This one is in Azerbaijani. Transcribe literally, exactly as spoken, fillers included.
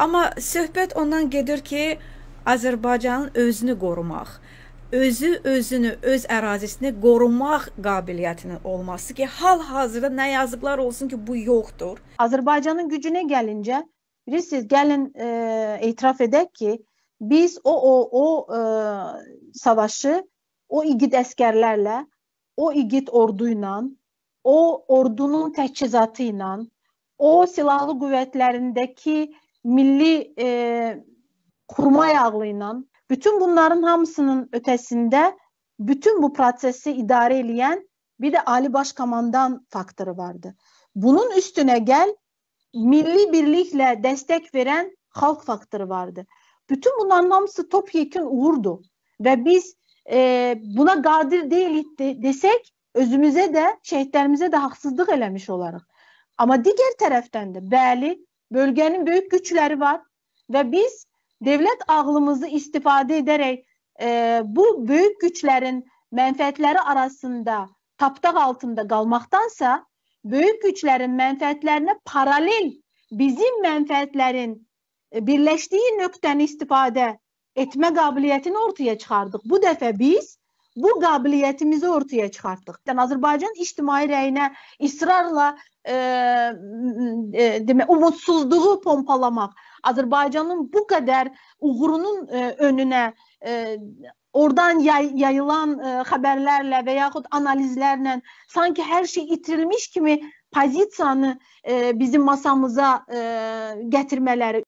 Amma söhbət ondan gedir ki, Azərbaycanın özünü qorumaq, özü özünü, öz ərazisini qorumaq qabiliyyətinin olması ki, hal-hazırda nə yazıqlar olsun ki, bu yoxdur. Azərbaycanın gücünə gəlincə, bilirsiniz, gəlin e, etiraf edək ki, biz o o o e, savaşı o igid əskərlərlə, o igid orduyla, o ordunun təchizatı ilə, o silahlı qüvvətlərindəki milli e, kurmay ağlıyla, bütün bunların hamısının ötesinde bütün bu prosesi idare edeyen bir de Ali Başkomandan faktörü vardı. Bunun üstüne gel milli birlikle destek veren halk faktörü vardı. Bütün bunların hamısı topyekun uğurdu. Ve biz e, buna qadir değil de, desek özümüze de şehitlerimize de haksızlık eləmiş olarıq. Ama diğer taraftan da bəli bölgenin büyük güçleri var ve biz devlet ağlımızı istifade ederek e, bu büyük güçlerin menfaatleri arasında tapdaq altında kalmaktansa büyük güçlerin menfaatlerine paralel bizim menfaatlerin e, birleştiği nöqtəni istifade etme kabiliyetini ortaya çıkardık. Bu defa biz bu kabiliyetimizi ortaya çıkarttık. Yani Azerbaycan içtimai rəyinə ısrarla e, e, demək, umutsuzluğu pompalamak, Azerbaycan'ın bu kadar uğurunun e, önüne e, oradan yay, yayılan e, haberlerle veya analizlerle sanki her şey itirilmiş kimi pozisiyanı e, bizim masamıza e, getirmeleri